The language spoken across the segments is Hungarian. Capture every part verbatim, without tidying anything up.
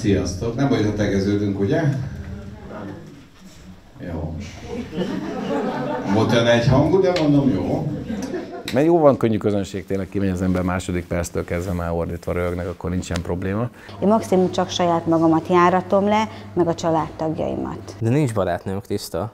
sziasztok! Nem baj, ha tegeződünk, ugye? Jó. Volt olyan egy hangú, de mondom jó. Mert jó van könnyű közönség, tényleg kimegy az ember második perctől kezdve már ordítva röhögnek, akkor nincsen probléma. Én maximum csak saját magamat járatom le, meg a családtagjaimat. De nincs barátnőm, Kriszta.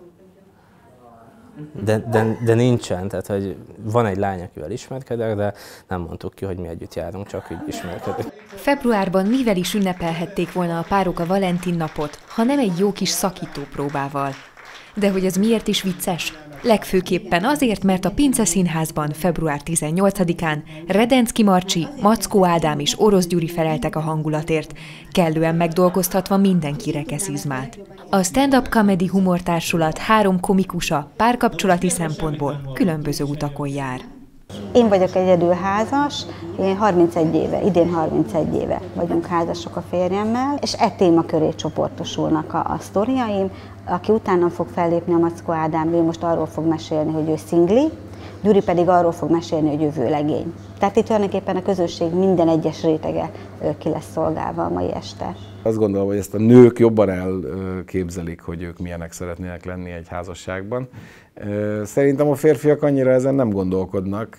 De, de, de nincsen, tehát hogy van egy lány, akivel ismerkedek, de nem mondtuk ki, hogy mi együtt járunk, csak így ismerkedünk. Februárban mivel is ünnepelhették volna a párok a Valentin napot, ha nem egy jó kis szakító próbával. De hogy ez miért is vicces? Legfőképpen azért, mert a Pince Színházban február tizennyolcadikán Redenczky Marcsi, Mackó Ádám és Orosz Gyuri feleltek a hangulatért, kellően megdolgoztatva mindenki rekeszizmát. A stand-up comedy humortársulat három komikusa párkapcsolati szempontból különböző utakon jár. Én vagyok egyedül házas, én harmincegy éve, idén harmincegy éve vagyunk házasok a férjemmel, és e témaköré csoportosulnak a, a sztoriaim. Aki utána fog fellépni, a Mackó Ádám, ő most arról fog mesélni, hogy ő szingli, Gyuri pedig arról fog mesélni, hogy ő vőlegény. Tehát itt tulajdonképpen a közösség minden egyes rétege ki lesz szolgálva a mai este. Azt gondolom, hogy ezt a nők jobban elképzelik, hogy ők milyenek szeretnének lenni egy házasságban. Szerintem a férfiak annyira ezen nem gondolkodnak.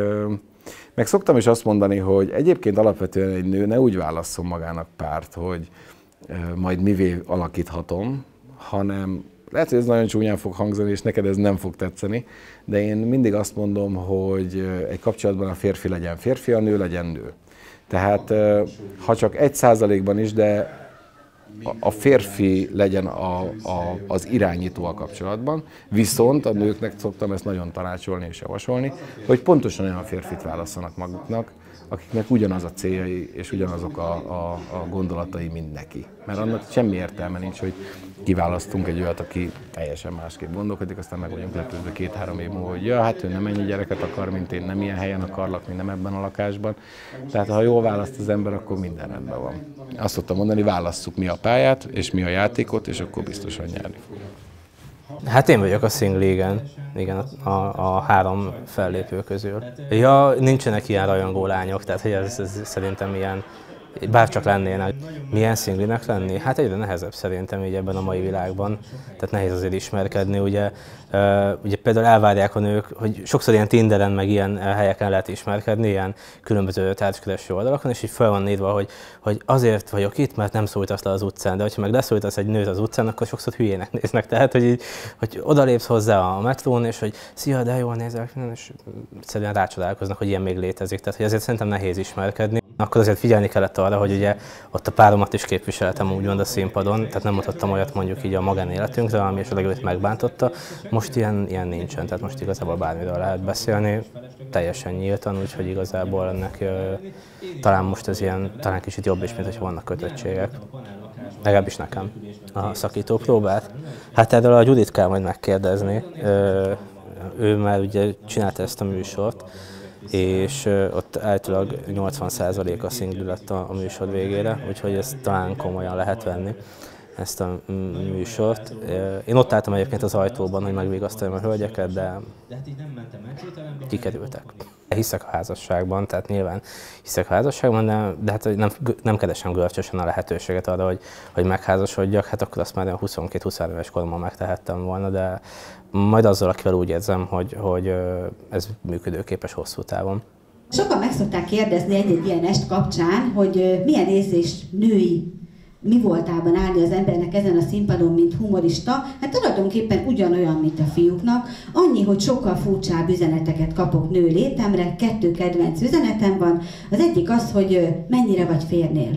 Meg szoktam is azt mondani, hogy egyébként alapvetően egy nő ne úgy válasszon magának párt, hogy majd mivé alakíthatom, hanem lehet, hogy ez nagyon csúnyán fog hangzani, és neked ez nem fog tetszeni, de én mindig azt mondom, hogy egy kapcsolatban a férfi legyen férfi, a nő legyen nő. Tehát ha csak egy százalékban is, de a férfi legyen a, a, az irányító a kapcsolatban, viszont a nőknek szoktam ezt nagyon tanácsolni és javasolni, hogy pontosan olyan férfit válasszanak maguknak, akiknek ugyanaz a céljai és ugyanazok a, a, a gondolatai, mint neki. Mert annak semmi értelme nincs, hogy kiválasztunk egy olyat, aki teljesen másképp gondolkodik, aztán meg vagyunk lepődve két-három év múlva, hogy ja, hát ő nem ennyi gyereket akar, mint én, nem ilyen helyen akarlak, mint nem ebben a lakásban. Tehát ha jól választ az ember, akkor minden rendben van. Azt szoktam mondani, válasszuk mi a pályát és mi a játékot, és akkor biztosan nyerni fog. Hát én vagyok a szingli, igen. Igen, a, a három fellépő közül. Ja, nincsenek ilyen rajongó lányok, tehát hogy ez, ez szerintem ilyen, bárcsak lennének. Milyen szinglinek lenni? Hát egyre nehezebb szerintem így ebben a mai világban. Tehát nehéz azért ismerkedni, ugye. Uh, ugye például elvárják a nők, hogy sokszor ilyen Tinderen meg ilyen helyeken lehet ismerkedni, ilyen különböző társkereső oldalakon, és így fel van írva, hogy, hogy azért vagyok itt, mert nem szólítasz le az utcán, de hogyha meg leszólítasz egy nőt az utcán, akkor sokszor hülyének néznek. Tehát, hogy, így, hogy odalépsz hozzá a metrón, és hogy szia, de jól nézel, és egyszerűen rácsodálkoznak, hogy ilyen még létezik. Tehát, hogy azért szerintem nehéz ismerkedni. Akkor azért figyelni kellett arra, hogy ugye ott a páromat is képviseltem úgymond a színpadon, tehát nem mondhattam olyat mondjuk így a magánéletünkre, ami esetleg őt megbántotta. Most ilyen, ilyen nincsen, tehát most igazából bármiről lehet beszélni, teljesen nyíltan, úgyhogy igazából ennek talán most ez ilyen, talán kicsit jobb is, mint hogy vannak kötöttségek. Legalábbis nekem. A szakító próbát. Hát erről a Gyurit kell majd megkérdezni. Ő már ugye csinálta ezt a műsort, és ott általában nyolcvan százalék a szingli lett a, a műsor végére, úgyhogy ezt talán komolyan lehet venni, ezt a műsort. Én ott álltam egyébként az ajtóban, hogy megvigasztaljam a hölgyeket, de kikerültek. Hiszek a házasságban, tehát nyilván hiszek a házasságban, de, de hát nem, nem keresem görcsösen a lehetőséget arra, hogy, hogy megházasodjak, hát akkor azt már huszonkettő-huszonhárom éves koromban megtehettem volna, de majd azzal, akivel úgy érzem, hogy, hogy ez működőképes hosszú távon. Sokan meg szokták kérdezni egy-egy ilyen est kapcsán, hogy milyen érzés női mi voltában állni az embernek ezen a színpadon, mint humorista. Hát tulajdonképpen ugyanolyan, mint a fiúknak. Annyi, hogy sokkal furcsább üzeneteket kapok nő létemre. Kettő kedvenc üzenetem van. Az egyik az, hogy mennyire vagy férnél.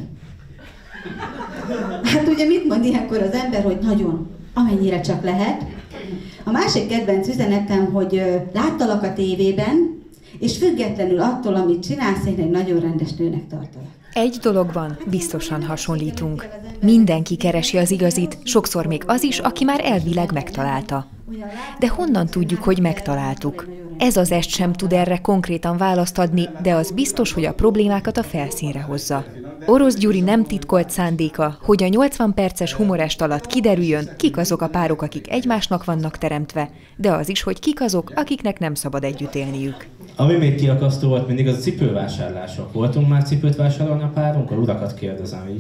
Hát ugye mit mond ilyenkor az ember, hogy nagyon, amennyire csak lehet. A másik kedvenc üzenetem, hogy láttalak a tévében, és függetlenül attól, amit csinálsz, én egy nagyon rendes nőnek tartalak. Egy dologban biztosan hasonlítunk. Mindenki keresi az igazit, sokszor még az is, aki már elvileg megtalálta. De honnan tudjuk, hogy megtaláltuk? Ez az est sem tud erre konkrétan választ adni, de az biztos, hogy a problémákat a felszínre hozza. Orosz Gyuri nem titkolt szándéka, hogy a nyolcvan perces humorest alatt kiderüljön, kik azok a párok, akik egymásnak vannak teremtve, de az is, hogy kik azok, akiknek nem szabad együtt élniük. Ami még kiakasztó volt mindig, az a cipővásárlások. Voltunk már cipőt vásárolni a párunkkal? Urakat kérdezem így.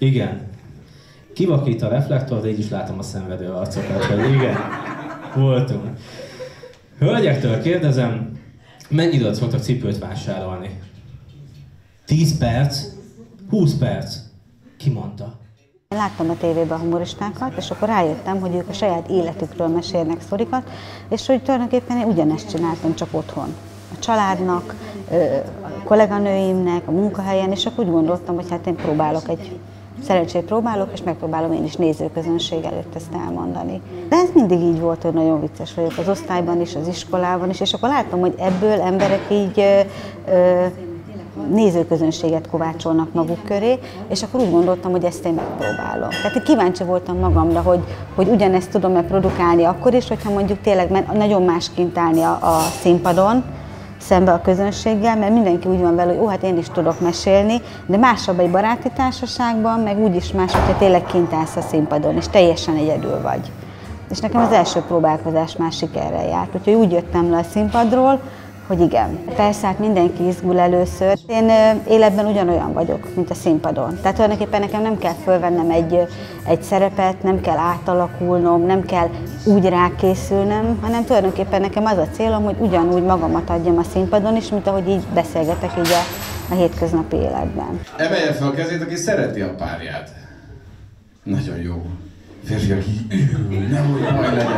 Igen. Kivakít a reflektor, de így is látom a szenvedő arcokat, hogy igen, voltunk. Hölgyektől kérdezem, mennyi időt szoktak cipőt vásárolni? tíz perc? húsz perc? Ki mondta? Láttam a tévében a humoristákat, és akkor rájöttem, hogy ők a saját életükről mesélnek sztorikat, és hogy tulajdonképpen én ugyanezt csináltam, csak otthon. A családnak, a kolléganőimnek, a munkahelyen, és akkor úgy gondoltam, hogy hát én próbálok egy szerencsét próbálok, és megpróbálom én is nézőközönség előtt ezt elmondani. De ez mindig így volt, hogy nagyon vicces vagyok az osztályban is, az iskolában is, és akkor láttam, hogy ebből emberek így ö, ö, nézőközönséget kovácsolnak maguk köré, és akkor úgy gondoltam, hogy ezt én megpróbálom. Tehát én kíváncsi voltam magamra, hogy, hogy ugyanezt tudom-e produkálni akkor is, hogyha mondjuk tényleg nagyon másként állni a, a színpadon, szembe a közönséggel, mert mindenki úgy van vele, hogy ó, hát én is tudok mesélni, de másabb egy baráti társaságban, meg úgyis más, hogyha tényleg kint állsz a színpadon, és teljesen egyedül vagy. És nekem az első próbálkozás már sikerrel járt, úgyhogy úgy jöttem le a színpadról, hogy igen. Persze, hát mindenki izgul először. Én életben ugyanolyan vagyok, mint a színpadon. Tehát tulajdonképpen nekem nem kell fölvennem egy, egy szerepet, nem kell átalakulnom, nem kell úgy rákészülnem, hanem tulajdonképpen nekem az a célom, hogy ugyanúgy magamat adjam a színpadon is, mint ahogy így beszélgetek így a, a hétköznapi életben. Emelje fel a kezét, aki szereti a párját. Nagyon jó. Férfiak így, nehogy baj legyen.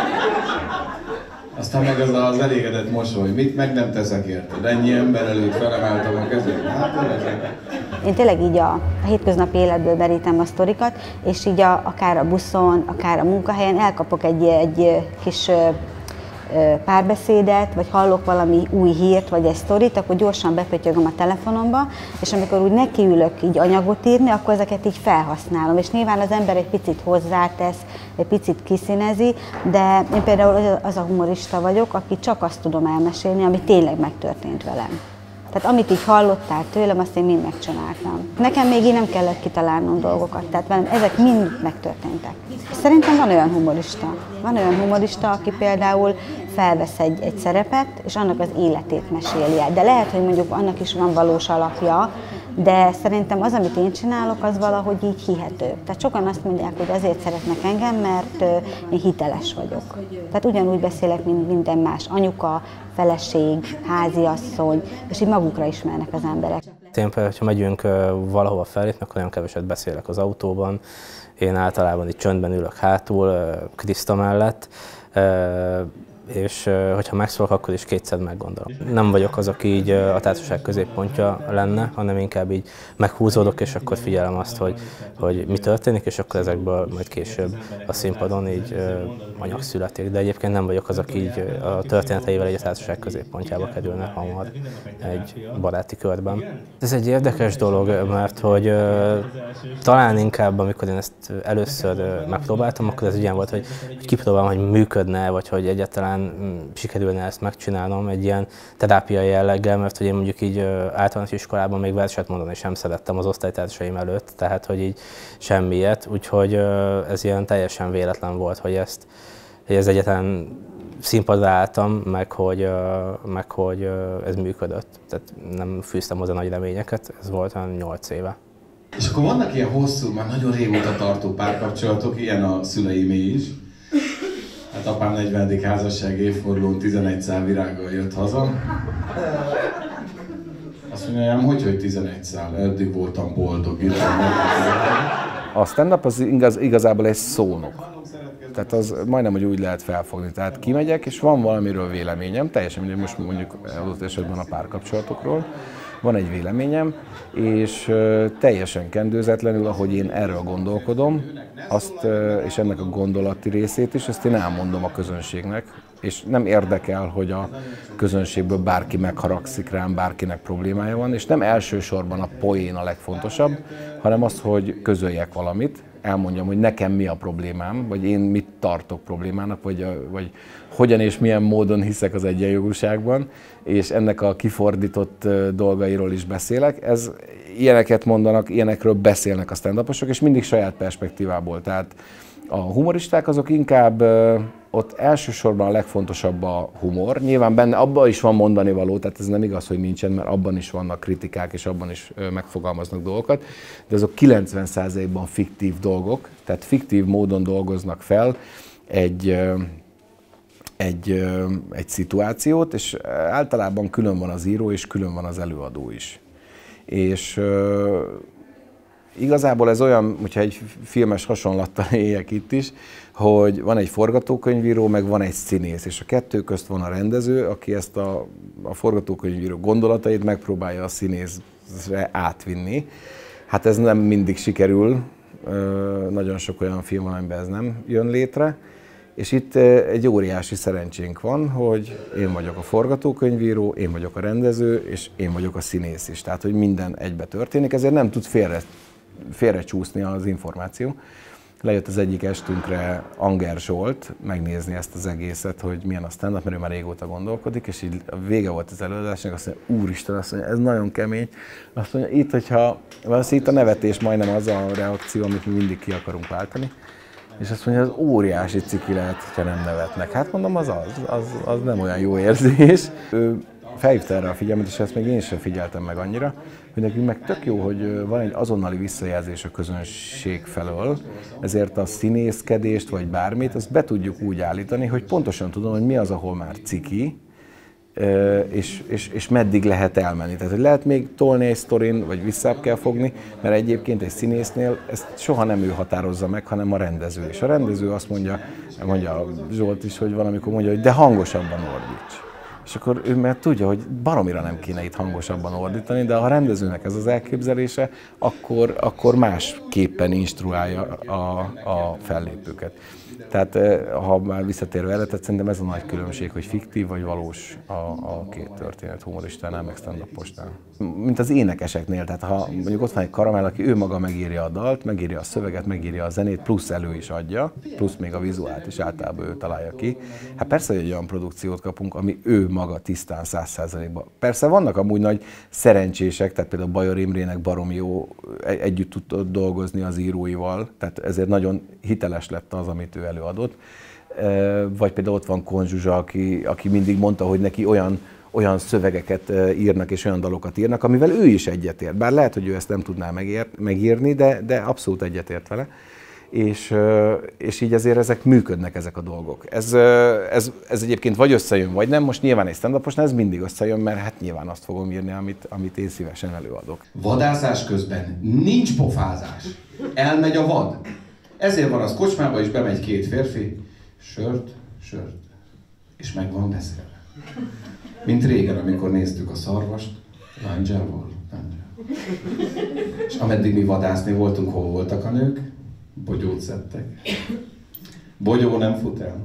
Aztán meg az az elégedett mosoly, mit meg nem teszek érted? Ennyi ember előtt felemeltem a kezét, hát övezek. Én tényleg így a, a hétköznapi életből merítem a sztorikat, és így a, akár a buszon, akár a munkahelyen elkapok egy, egy kis párbeszédet, vagy hallok valami új hírt, vagy egy sztorit, akkor gyorsan bepötyögöm a telefonomba, és amikor úgy nekiülök így anyagot írni, akkor ezeket így felhasználom. És nyilván az ember egy picit hozzátesz, egy picit kiszínezi, de én például az a humorista vagyok, aki csak azt tudom elmesélni, ami tényleg megtörtént velem. Tehát amit így hallottál tőlem, azt én mind megcsináltam. Nekem még így nem kellett kitalálnom dolgokat, tehát velem ezek mind megtörténtek. Szerintem van olyan humorista. Van olyan humorista, aki például felvesz egy, egy szerepet, és annak az életét meséli el. De lehet, hogy mondjuk annak is van valós alapja, de szerintem az, amit én csinálok, az valahogy így hihető. Tehát sokan azt mondják, hogy azért szeretnek engem, mert én hiteles vagyok. Tehát ugyanúgy beszélek, mint minden más anyuka, feleség, háziasszony, és így magukra ismernek az emberek. Én például, ha megyünk valahova fellépni, akkor nagyon keveset beszélek az autóban. Én általában itt csöndben ülök hátul, Kriszta mellett, és hogyha megszólok, akkor is kétszer meggondolom. Nem vagyok az, aki így a társaság középpontja lenne, hanem inkább így meghúzódok, és akkor figyelem azt, hogy, hogy mi történik, és akkor ezekből majd később a színpadon így anyag születik. De egyébként nem vagyok az, aki így a történeteivel egy a társaság középpontjába kerülne hamar egy baráti körben. Ez egy érdekes dolog, mert hogy talán inkább, amikor én ezt először megpróbáltam, akkor ez ugyan volt, hogy, hogy kipróbálom, hogy működne, vagy hogy egyáltalán sikerülne ezt megcsinálnom egy ilyen terápiai jelleggel, mert hogy én mondjuk így általános iskolában még verset mondani sem szerettem az osztálytársaim előtt, tehát hogy így semmiet, úgyhogy ez ilyen teljesen véletlen volt, hogy ezt, hogy ez egyáltalán színpadra álltam, meg hogy, meg hogy ez működött. Tehát nem fűztem hozzá nagy reményeket, ez volt olyan nyolc éve. És akkor vannak ilyen hosszú, már nagyon régóta tartó párkapcsolatok, ilyen a szüleimé is. Hát apám negyvenedik házasság évfordulón tizenegy szál virággal jött haza. Azt mondja, hogy hogy tizenegy szál, eddig voltam boldog. A stand-up az igaz, igazából egy szónok. Tehát az majdnem, hogy úgy lehet felfogni. Tehát kimegyek, és van valamiről véleményem, teljesen mindegy, most mondjuk adott esetben a párkapcsolatokról. Van egy véleményem, és teljesen kendőzetlenül, ahogy én erről gondolkodom, azt, és ennek a gondolati részét is, ezt én elmondom a közönségnek, és nem érdekel, hogy a közönségből bárki megharagszik rám, bárkinek problémája van, és nem elsősorban a poén a legfontosabb, hanem az, hogy közöljek valamit, elmondjam, hogy nekem mi a problémám, vagy én mit tartok problémának, vagy, vagy hogyan és milyen módon hiszek az egyenjogúságban, és ennek a kifordított dolgairól is beszélek. Ez, ilyeneket mondanak, ilyenekről beszélnek a stand-uposok, és mindig saját perspektívából. Tehát a humoristák azok inkább ott elsősorban a legfontosabb a humor. Nyilván benne abban is van mondani való, tehát ez nem igaz, hogy nincsen, mert abban is vannak kritikák, és abban is megfogalmaznak dolgokat, de azok kilencven százalékban fiktív dolgok, tehát fiktív módon dolgoznak fel egy, egy, egy szituációt, és általában külön van az író, és külön van az előadó is. És igazából ez olyan, hogyha egy filmes hasonlattal éljek itt is, hogy van egy forgatókönyvíró, meg van egy színész, és a kettő közt van a rendező, aki ezt a, a forgatókönyvíró gondolatait megpróbálja a színészre átvinni. Hát ez nem mindig sikerül, nagyon sok olyan film van, amiben ez nem jön létre, és itt egy óriási szerencsénk van, hogy én vagyok a forgatókönyvíró, én vagyok a rendező, és én vagyok a színész is. Tehát, hogy minden egybe történik, ezért nem tud félre, félrecsúszni az információ. Lejött az egyik estünkre Anger Zsolt megnézni ezt az egészet, hogy milyen a stand-up, mert ő már régóta gondolkodik, és így a vége volt az előadásnak, azt mondja, úristen, azt mondja, ez nagyon kemény. Azt mondja, itt, hogyha, itt a nevetés majdnem az a reakció, amit mi mindig ki akarunk váltani. És azt mondja, az óriási ciki lehet, ha nem nevetnek. Hát mondom, az az, az, az nem olyan jó érzés. Ő felhívta erre a figyelmet, és ezt még én sem figyeltem meg annyira, hogy nekünk meg tök jó, hogy van egy azonnali visszajelzés a közönség felől, ezért a színészkedést vagy bármit, azt be tudjuk úgy állítani, hogy pontosan tudom, hogy mi az, ahol már ciki, és, és, és meddig lehet elmenni. Tehát, hogy lehet még tolni egy sztorin, vagy visszább kell fogni, mert egyébként egy színésznél ezt soha nem ő határozza meg, hanem a rendező. És a rendező azt mondja, mondja Zsolt is, hogy valamikor mondja, hogy de hangosabban ordíts. És akkor ő mert tudja, hogy baromira nem kéne itt hangosabban ordítani, de ha a rendezőnek ez az elképzelése, akkor, akkor másképpen instruálja a, a fellépőket. Tehát ha már visszatérve erre, tehát szerintem ez a nagy különbség, hogy fiktív vagy valós a, a két történet, humoristánál, meg stand-upostnál. Mint az énekeseknél, tehát ha mondjuk ott van egy Karamell, aki ő maga megírja a dalt, megírja a szöveget, megírja a zenét, plusz elő is adja, plusz még a vizuált is általában ő találja ki. Hát persze, hogy egy olyan produkciót kapunk, ami ő maga tisztán száz százalékban. Persze vannak amúgy nagy szerencsések, tehát például Bajor Imrének baromi jó együtt tudott dolgozni az íróival, tehát ezért nagyon hiteles lett az, amit ő előadott. Vagy például ott van Kohn Zsuzsa, aki, aki mindig mondta, hogy neki olyan, olyan szövegeket írnak és olyan dalokat írnak, amivel ő is egyetért. Bár lehet, hogy ő ezt nem tudná megér, megírni, de, de abszolút egyetért vele. És, és így azért ezek működnek, ezek a dolgok. Ez, ez, ez egyébként vagy összejön, vagy nem. Most nyilván egy stand-uposnál ez mindig összejön, mert hát nyilván azt fogom írni, amit, amit én szívesen előadok. Vadászás közben nincs pofázás. Elmegy a vad. Ezért van az kocsmába is, bemegy két férfi, sört, sört, és meg van beszélve. Mint régen, amikor néztük a Szarvast, lándzsával, lándzsával. És ameddig mi vadászni voltunk, hol voltak a nők? Bogyót szedtek. Bogyó nem fut el.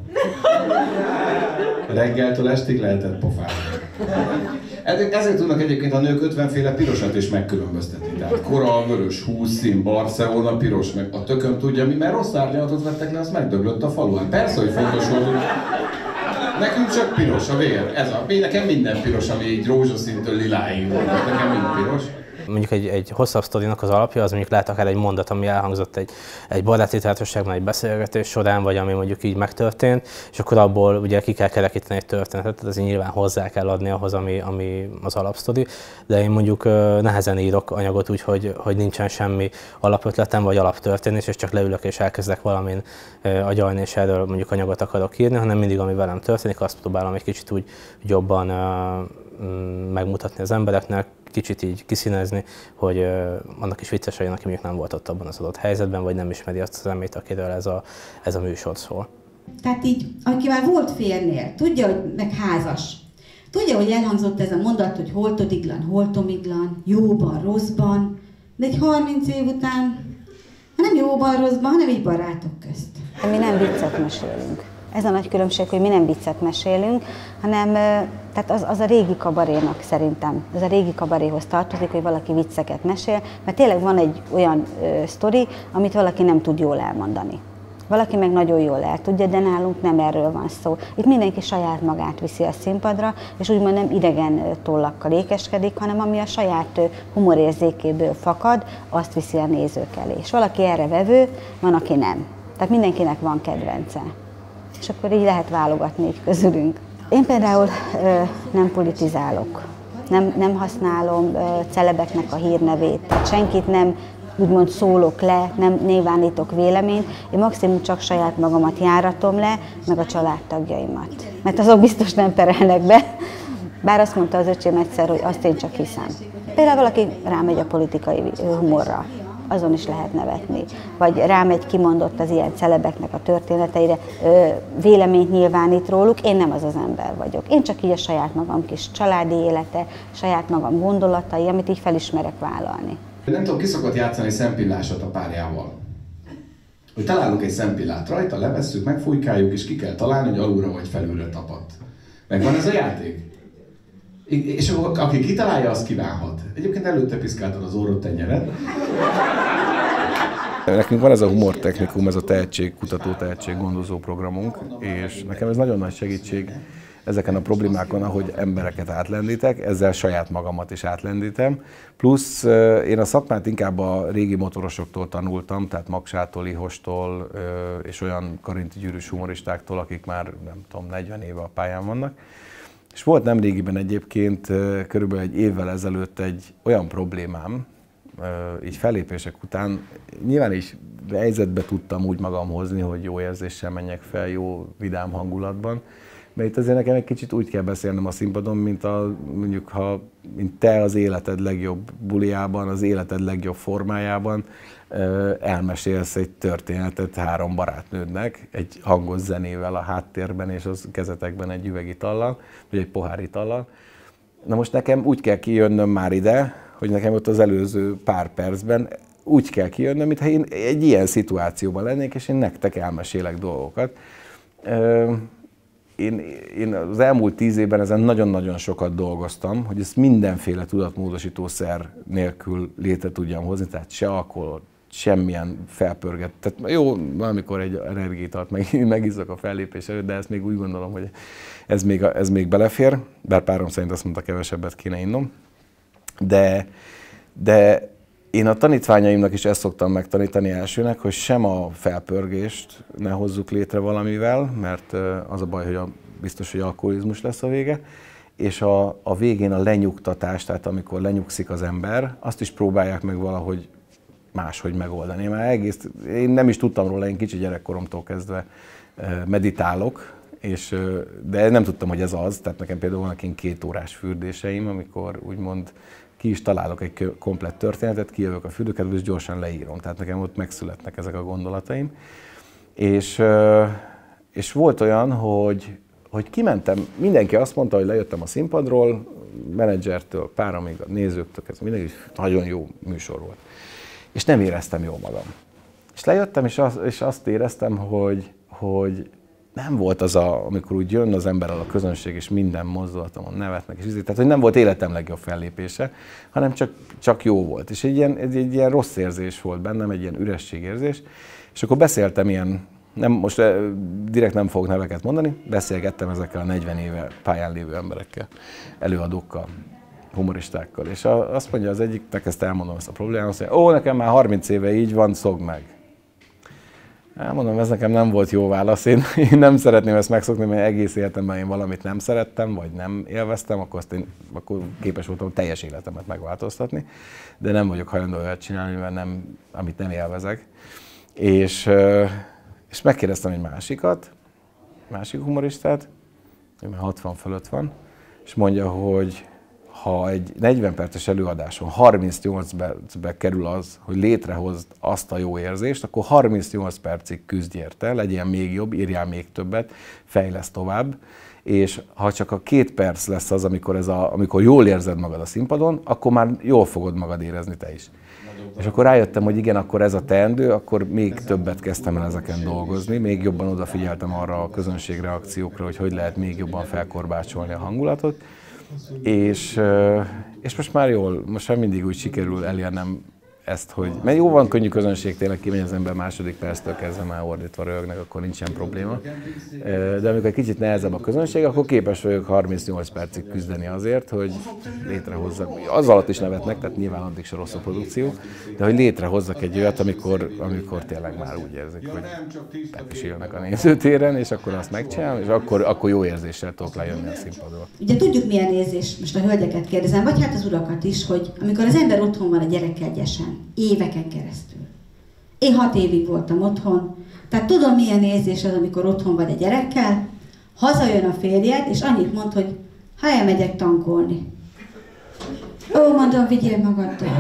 Reggeltől estig lehetett pofázni. Ezért tudnak egyébként a nők ötvenféle pirosat is megkülönböztetni. Tehát koral, vörös, húszszín, barcelona, piros, meg a tököm tudja mi, mert rossz árnyalatot vettek le, az megdöglött a faluán. Persze, hogy fontos, hogy nekünk csak piros a vér. Ez a, nekem minden piros, ami így rózsaszíntől liláig volt. Nekem mind piros. Mondjuk egy, egy hosszabb sztorinak az alapja, az mondjuk lehet akár egy mondat, ami elhangzott egy, egy baráti társaságban, egy beszélgetés során, vagy ami mondjuk így megtörtént, és akkor abból ugye ki kell kerekíteni egy történetet, tehát azért nyilván hozzá kell adni ahhoz, ami, ami az alapsztori, de én mondjuk nehezen írok anyagot úgy, hogy, hogy nincsen semmi alapötletem, vagy alaptörténés, és csak leülök és elkezdek valamin agyalni, és erről mondjuk anyagot akarok írni, hanem mindig, ami velem történik, azt próbálom egy kicsit úgy jobban megmutatni az embereknek, kicsit így kiszínezni, hogy uh, annak is vicces legyen, aki mondjuk nem volt ott abban az adott helyzetben, vagy nem ismeri azt az személyt, akiről ez a, ez a műsor szól. Tehát így, aki már volt férnél, tudja, hogy meg házas, tudja, hogy elhangzott ez a mondat, hogy holtodiglan, holtomiglan, jóban, rosszban, de egy harminc év után, nem jóban, rosszban, hanem így barátok közt. De mi nem viccet mesélünk. Ez a nagy különbség, hogy mi nem viccet mesélünk, hanem tehát az, az a régi kabarénak szerintem, ez a régi kabaréhoz tartozik, hogy valaki vicceket mesél, mert tényleg van egy olyan ö, sztori, amit valaki nem tud jól elmondani. Valaki meg nagyon jól el tudja, de nálunk nem erről van szó. Itt mindenki saját magát viszi a színpadra, és úgymond nem idegen tollakkal ékeskedik, hanem ami a saját humorérzékéből fakad, azt viszi a nézők elé. És valaki erre vevő, van, aki nem. Tehát mindenkinek van kedvence. és akkor így lehet válogatni így közülünk. Én például ö, nem politizálok, nem, nem használom ö, celebeknek a hírnevét, senkit nem úgymond szólok le, nem nyilvánítok véleményt, én maximum csak saját magamat járatom le, meg a családtagjaimat. Mert azok biztos nem perelnek be, bár azt mondta az öcsém egyszer, hogy azt én csak hiszem. Például valaki rámegy a politikai humorra, azon is lehet nevetni. Vagy rámegy, kimondott az ilyen celebeknek a történeteire, véleményt nyilvánít róluk, én nem az az ember vagyok. Én csak így a saját magam kis családi élete, saját magam gondolatai, amit így felismerek vállalni. Nem tudom, ki szokott játszani szempillásot a párjával. Hogy találunk egy szempillát rajta, levesszük, megfújkáljuk, és ki kell találni, hogy alulra vagy felülre tapadt. Megvan ez a játék? És akkor aki kitalálja, az kívánhat. Egyébként előtte piszkáltad az orrot, tenyered. Nekünk van ez a humortechnikum, ez a tehetségkutató, tehetséggondozó programunk, és nekem ez nagyon nagy segítség ezeken a problémákon, ahogy embereket átlendítek, ezzel saját magamat is átlendítem. Plusz én a szakmát inkább a régi motorosoktól tanultam, tehát Magsától, Ihostól és olyan Karinti Gyűrűs humoristáktól, akik már nem tudom, negyven éve a pályán vannak. És volt nemrégiben egyébként, körülbelül egy évvel ezelőtt egy olyan problémám, így fellépések után, nyilván is helyzetbe tudtam úgy magam hozni, hogy jó érzéssel menjek fel, jó vidám hangulatban, mert itt azért nekem egy kicsit úgy kell beszélnem a színpadon, mint, a, mondjuk, ha, mint te az életed legjobb buliában, az életed legjobb formájában elmesélsz egy történetet három barátnődnek, egy hangos zenével a háttérben és az kezetekben egy üveg itallal, vagy egy pohár itallal. Na most nekem úgy kell kijönnöm már ide, hogy nekem ott az előző pár percben úgy kell kijönnöm, mintha én egy ilyen szituációban lennék, és én nektek elmesélek dolgokat. Én, én az elmúlt tíz évben ezen nagyon-nagyon sokat dolgoztam, hogy ezt mindenféle tudatmódosítószer nélkül létre tudjam hozni, tehát se alkohol, semmilyen felpörget. Tehát jó, valamikor egy energiát meg, megizzak a fellépés előtt, de ezt még úgy gondolom, hogy ez még, ez még belefér, bár párom szerint azt mondta, kevesebbet kéne innom. De, de én a tanítványaimnak is ezt szoktam megtanítani elsőnek, hogy sem a felpörgést ne hozzuk létre valamivel, mert az a baj, hogy a, biztos, hogy alkoholizmus lesz a vége, és a, a végén a lenyugtatás, tehát amikor lenyugszik az ember, azt is próbálják meg valahogy máshogy megoldani. Már egész, én nem is tudtam róla, én kicsi gyerekkoromtól kezdve meditálok, és, de nem tudtam, hogy ez az, tehát nekem például vannak én két órás fürdéseim, amikor úgymond ki is találok egy komplett történetet, kijövök a fürdőkedvből, és gyorsan leírom. Tehát nekem ott megszületnek ezek a gondolataim. És, és volt olyan, hogy, hogy kimentem, mindenki azt mondta, hogy lejöttem a színpadról, menedzsertől, páramig, a nézőktől, ez mindenki nagyon jó műsor volt. És nem éreztem jól magam. És lejöttem, és azt, és azt éreztem, hogy, hogy nem volt az, a, amikor úgy jön az emberrel a közönség, és minden mozdulatomon nevetnek, és tehát, hogy nem volt életem legjobb fellépése, hanem csak, csak jó volt. És egy ilyen, egy, egy ilyen rossz érzés volt bennem, egy ilyen ürességérzés, és akkor beszéltem ilyen, nem, most direkt nem fogok neveket mondani, beszélgettem ezekkel a negyven éve pályán lévő emberekkel, előadókkal, humoristákkal, és azt mondja az egyiknek, ezt elmondom ezt a problémát, azt mondja, ó, nekem már harminc éve így van, szokd meg. Elmondom, ez nekem nem volt jó válasz, én, én nem szeretném ezt megszokni, mert egész életemben én valamit nem szerettem, vagy nem élveztem, akkor, azt én, akkor képes voltam teljes életemet megváltoztatni, de nem vagyok hajlandó olyat csinálni, mert nem, amit nem élvezek. És, és megkérdeztem egy másikat, másik humoristát, ő már hatvan fölött van, és mondja, hogy ha egy negyven perces előadáson harmincnyolc percbe kerül az, hogy létrehozd azt a jó érzést, akkor harmincnyolc percig küzdj érte, legyen még jobb, írjál még többet, fejlesz tovább, és ha csak a két perc lesz az, amikor, ez a, amikor jól érzed magad a színpadon, akkor már jól fogod magad érezni te is. És akkor rájöttem, hogy igen, akkor ez a teendő, akkor még többet kezdtem el ezeken dolgozni, még jobban odafigyeltem arra a közönség reakciókra, hogy hogy lehet még jobban felkorbácsolni a hangulatot. És, és most már jól, most már mindig úgy sikerül elérnem ezt, hogy, mert jó van könnyű közönség, tényleg kimegy az ember második perctől kezdve már ordítva röhögnek, akkor nincsen probléma. De amikor egy kicsit nehezebb a közönség, akkor képes vagyok harmincnyolc percig küzdeni azért, hogy létrehozzak, az alatt is nevetnek, tehát nyilván addig se rossz a produkció, de hogy létrehozzak egy olyat, amikor, amikor tényleg már úgy érzik, hogy tepisélnek a nézőtéren, és akkor azt megcsinálom, és akkor, akkor jó érzéssel tudok lejönni a színpadról. Ugye tudjuk, milyen érzés, most a hölgyeket kérdezem, vagy hát az urakat is, hogy amikor az ember otthon van a gyerekkel gyesen, éveken keresztül. Én hat évig voltam otthon, tehát tudom, milyen érzés az, amikor otthon vagy a gyerekkel, hazajön a férjed, és annyit mond, hogy ha elmegyek tankolni. Ó, mondom, vigyél magaddal.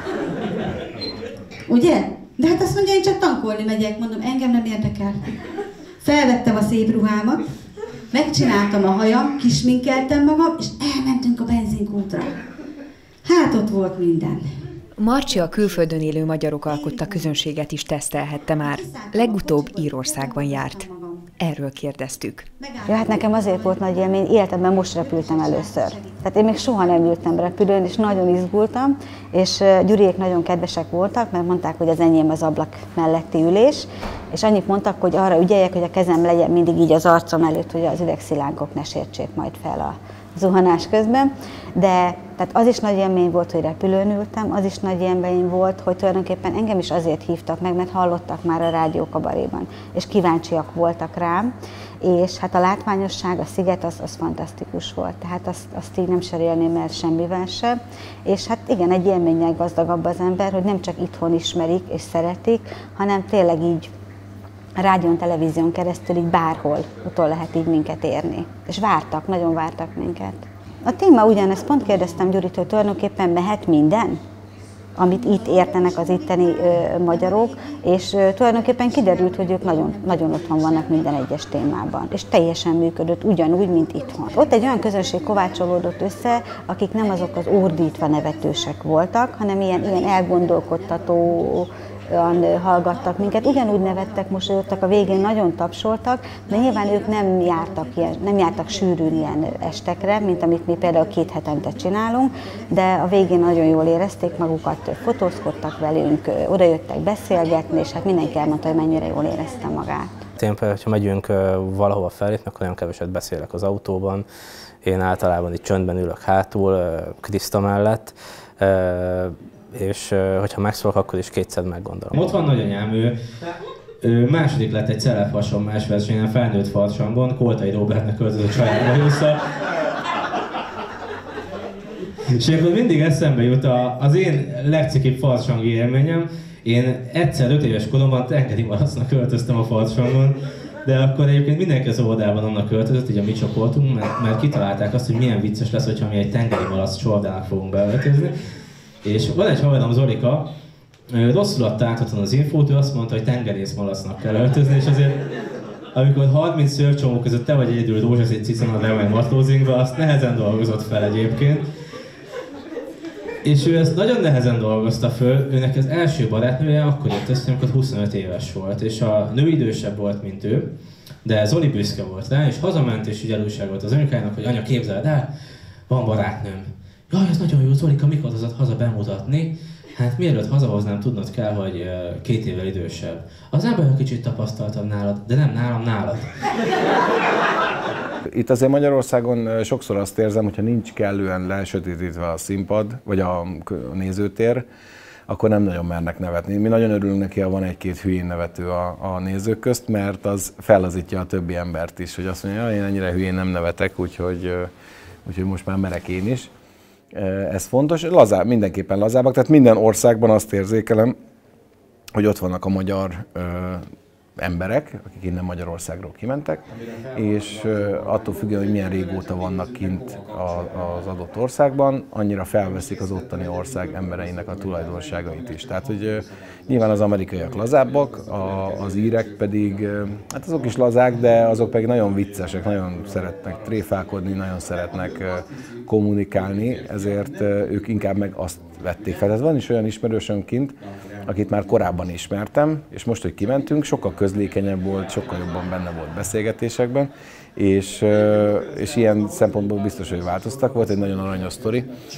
Ugye? De hát azt mondja, én csak tankolni megyek, mondom, engem nem érdekel. Felvettem a szép ruhámat, megcsináltam a hajam, kisminkeltem magam, és elmentünk a benzinkútra. Hát ott volt minden. Marcsi a külföldön élő magyarok alkotta közönséget is tesztelhette már. Legutóbb Írországban járt. Erről kérdeztük. Ja, hát nekem azért volt nagy élmény, életemben most repültem először. Tehát én még soha nem ültem repülőn, és nagyon izgultam, és Gyuriék nagyon kedvesek voltak, mert mondták, hogy az enyém az ablak melletti ülés, és annyit mondtak, hogy arra ügyeljek, hogy a kezem legyen mindig így az arcom előtt, hogy az üvegszilánkok ne sértsék majd fel a zuhanás közben, de tehát az is nagy élmény volt, hogy repülőn ültem, az is nagy élmény volt, hogy tulajdonképpen engem is azért hívtak meg, mert hallottak már a Rádió Kabaréban, és kíváncsiak voltak rám, és hát a látványosság, a sziget az, az fantasztikus volt, tehát azt, azt így nem cserélném el semmivel sem, és hát igen, egy élménnyel gazdagabb az ember, hogy nem csak itthon ismerik és szeretik, hanem tényleg így a rádión, televízión keresztül így bárhol utol lehet így minket érni. És vártak, nagyon vártak minket. A téma ugyanez, pont kérdeztem Gyurit, hogy tulajdonképpen mehet minden, amit itt értenek az itteni ö, magyarok, és ö, tulajdonképpen kiderült, hogy ők nagyon, nagyon otthon vannak minden egyes témában, és teljesen működött ugyanúgy, mint itthon. Ott egy olyan közönség kovácsolódott össze, akik nem azok az ordítva nevetősek voltak, hanem ilyen, ilyen elgondolkodtató, hallgattak minket, ugyanúgy nevettek, mosolyogtak, a végén nagyon tapsoltak, de nyilván ők nem jártak, ilyen, nem jártak sűrűn ilyen estekre, mint amit mi például két hetente csinálunk, de a végén nagyon jól érezték magukat, fotózkodtak velünk, odajöttek beszélgetni, és hát mindenki elmondta, hogy mennyire jól érezte magát. Én például, ha megyünk valahova fellépni, akkor nagyon keveset beszélek az autóban. Én általában itt csöndben ülök hátul, Kriszta mellett, és hogyha megszólok, akkor is kétszer meggondolom. Ott van nagyanyám, ő, ő második lett egy Celeb-Fason más versenyen, felnőtt Farsangon, Koltai Róbertnek költözött saját vissza. És akkor mindig eszembe jut a, az én legcikibb farsangi élményem. Én egyszer öt éves koromban tengeri malacnak költöztem a Farsangon, de akkor egyébként mindenki az óvodában annak költözött, így a mi csoportunk, mert, mert kitalálták azt, hogy milyen vicces lesz, hogyha mi egy tengeri malac csordának fogunk beöltözni. És van egy haverom, Zolika, rosszul adta át az infót, ő azt mondta, hogy tengerészmalacnak kell öltözni, és azért amikor harminc szőrcsomó között te vagy egyedül rózsaszét cicanod le, meg matlózingba, azt nehezen dolgozott fel egyébként. És ő ezt nagyon nehezen dolgozta föl, őnek az első barátnője akkor jött össze, amikor huszonöt éves volt, és a nő idősebb volt, mint ő, de Zoli büszke volt rá, és hazament, és így előságolt az anyukájának, hogy anya, képzeld el, van barátnőm. Jaj, ez nagyon jó, Zolika, mikor hozott haza bemutatni? Hát mielőtt hazahoznám, tudnod kell, hogy két évvel idősebb. Az ember egy kicsit tapasztaltam nálad, de nem nálam, nálad. Itt azért Magyarországon sokszor azt érzem, hogyha nincs kellően lesötétítve a színpad, vagy a nézőtér, akkor nem nagyon mernek nevetni. Mi nagyon örülünk neki, ha van egy-két hülyén nevető a, a nézők közt, mert az fellazítja a többi embert is, hogy azt mondja, hogy én ennyire hülyén nem nevetek, úgyhogy, úgyhogy most már merek én is. Ez fontos, lazább, mindenképpen lazábbak, tehát minden országban azt érzékelem, hogy ott vannak a magyar ö, emberek, akik innen Magyarországról kimentek, és ö, attól függően, hogy milyen régóta vannak kint a, az adott országban, annyira felveszik az ottani ország embereinek a tulajdonságait is. Tehát, hogy ö, nyilván az amerikaiak lazábbak, a, az írek pedig, ö, hát azok is lazák, de azok pedig nagyon viccesek, nagyon szeretnek tréfálkodni, nagyon szeretnek ö, kommunikálni, ezért ö, ők inkább meg azt vették fel. Tehát van is olyan ismerősöm kint, akit már korábban ismertem, és most, hogy kimentünk, sokkal közlékenyebb volt, sokkal jobban benne volt beszélgetésekben, és, és ilyen szempontból biztos, hogy változtak. Volt egy nagyon aranyos sztori.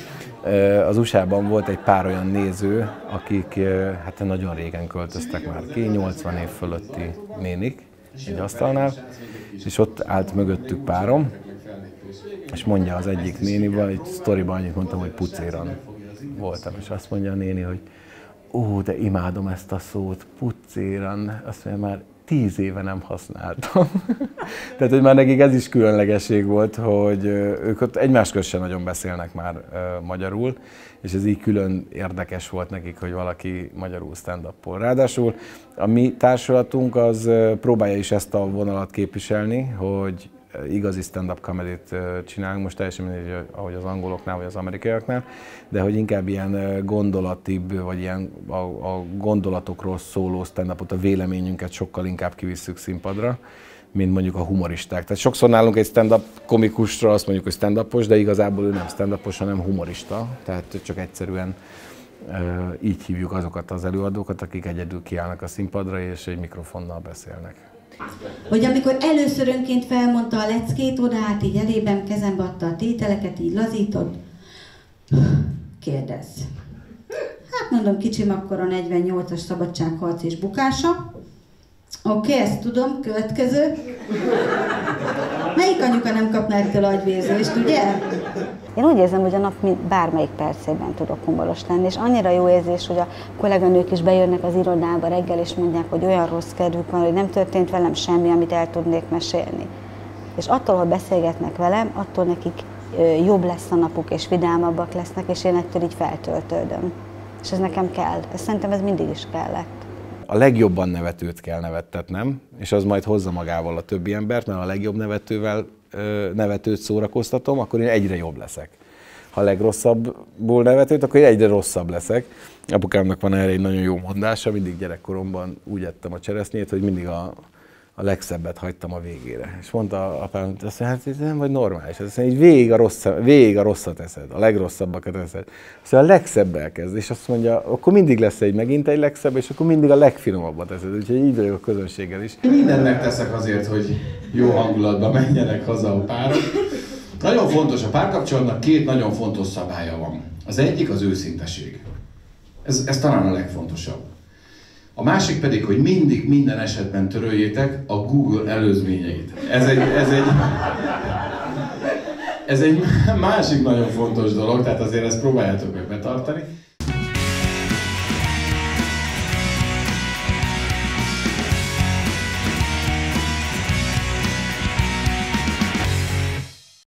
Az u es á-ban volt egy pár olyan néző, akik hát nagyon régen költöztek már ki, nyolcvan év fölötti nénik egy asztalnál, és ott állt mögöttük párom, és mondja az egyik nénival, egy sztoriban annyit mondtam, hogy pucéran voltam, és azt mondja a néni, hogy ó, de imádom ezt a szót, pucéran, azt mondja, már tíz éve nem használtam. Tehát, hogy már nekik ez is különlegesség volt, hogy ők ott egymás közt sem nagyon beszélnek már uh, magyarul, és ez így külön érdekes volt nekik, hogy valaki magyarul stand-up-ol. Ráadásul a mi társulatunk az uh, próbálja is ezt a vonalat képviselni, hogy igazi stand-up comedy-t csinálunk, most teljesen mindegy, ahogy az angoloknál vagy az amerikaiaknál, de hogy inkább ilyen gondolatibb, vagy ilyen a, a gondolatokról szóló stand-upot, a véleményünket sokkal inkább kivisszük színpadra, mint mondjuk a humoristák. Tehát sokszor nálunk egy stand-up komikusra azt mondjuk, hogy stand-upos, de igazából ő nem stand-upos, hanem humorista, tehát csak egyszerűen így hívjuk azokat az előadókat, akik egyedül kiállnak a színpadra és egy mikrofonnal beszélnek. Hogy amikor először önként felmondta a leckét, odaállt így elében, kezembe adta a tételeket, így lazított. Kérdezz. Hát mondom, kicsim akkor a negyvennyolcas szabadságharc és bukása. Oké, okay, ezt tudom, következő. Melyik anyuka nem kapná ettől agyvérzést, ugye? Én úgy érzem, hogy a nap bármelyik percében tudok humoros lenni, és annyira jó érzés, hogy a kolléganők is bejönnek az irodába reggel, és mondják, hogy olyan rossz kedvük van, hogy nem történt velem semmi, amit el tudnék mesélni. És attól, ha beszélgetnek velem, attól nekik jobb lesz a napuk, és vidámabbak lesznek, és én ettől így feltöltődöm. És ez nekem kell. Ez szerintem ez mindig is kellett. A legjobban nevetőt kell nevettetnem, és az majd hozza magával a többi embert, mert a legjobb nevetővel nevetőt szórakoztatom, akkor én egyre jobb leszek. Ha a legrosszabbul nevetőt, akkor én egyre rosszabb leszek. Apukámnak van erre egy nagyon jó mondása, mindig gyerekkoromban úgy ettem a cseresznyét, hogy mindig a, a legszebbet hagytam a végére. És mondta apám, azt mondja, hát ez nem vagy normális. Azt mondja, hogy végig a, rossz, végig a rosszat eszed, a legrosszabbakat eszed. Szóval a legszebbel kezd, és azt mondja, akkor mindig lesz egy megint egy legszebb, és akkor mindig a legfinomabbat eszed. Úgyhogy így vagyok a közönséggel is. Mindent megteszek azért, hogy jó hangulatban menjenek haza a párok. Nagyon fontos, a párkapcsolatnak két nagyon fontos szabálya van. Az egyik az őszinteség. Ez, ez talán a legfontosabb. A másik pedig, hogy mindig, minden esetben töröljétek a Google előzményeit. Ez egy, ez egy, ez egy másik nagyon fontos dolog, tehát azért ezt próbáljátok meg betartani.